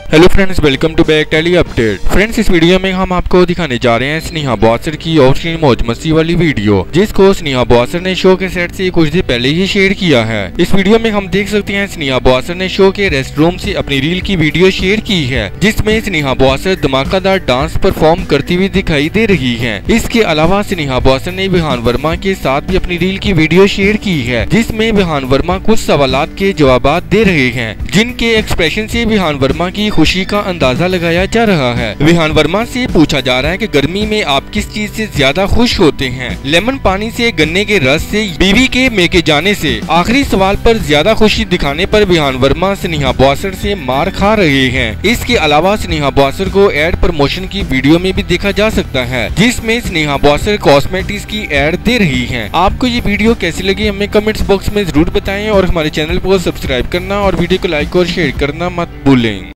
Hello friends, welcome to back telly update. Friends, इस video में हम आपको दिखाने जा रहे हैं स्नेहा बॉसर की ऑफ स्क्रीन मौज मस्ती वाली वीडियो, जिसको स्नेहा बॉसर ने शो के सेट से कुछ दिन पहले ही शेयर किया है। इस वीडियो में हम देख सकते हैं स्नेहा बॉसर ने शो के रेस्ट रूम से अपनी रील की वीडियो शेयर की है, जिसमें स्नेहा बॉसर धमाकेदार डांस परफॉर्म करती हुई दिखाई दे रही है। इसके अलावा स्नेहा बॉसर ने विहान वर्मा के साथ भी अपनी रील की वीडियो शेयर की है, जिसमें विहान वर्मा कुछ सवालात के जवाब दे रहे हैं, जिनके एक्सप्रेशन से विहान वर्मा की खुशी का अंदाजा लगाया जा रहा है। विहान वर्मा से पूछा जा रहा है कि गर्मी में आप किस चीज से ज्यादा खुश होते हैं, लेमन पानी से, गन्ने के रस से, बीवी के मेके जाने से। आखिरी सवाल पर ज्यादा खुशी दिखाने पर विहान वर्मा स्नेहा बॉसर से मार खा रहे हैं। इसके अलावा स्नेहा बॉसर को एड प्रमोशन की वीडियो में भी देखा जा सकता है, जिसमें स्नेहा बॉसर कॉस्मेटिक्स की एड दे रही है। आपको ये वीडियो कैसी लगी हमें कमेंट्स बॉक्स में जरूर बताएं और हमारे चैनल को सब्सक्राइब करना और वीडियो को लाइक और शेयर करना मत भूलें।